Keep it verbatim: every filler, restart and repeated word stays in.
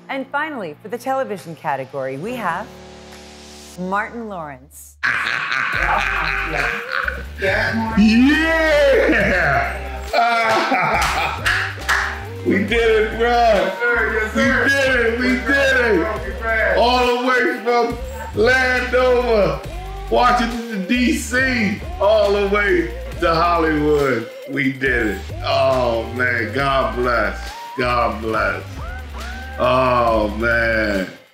And finally, for the television category, we have Martin Lawrence. Yeah! We did it, bro. Yes, sir. Yes, sir. We did it. We did it. All the way from Landover, Washington, D C, all the way to Hollywood. We did it. Oh, man. God bless. God bless. Oh, man.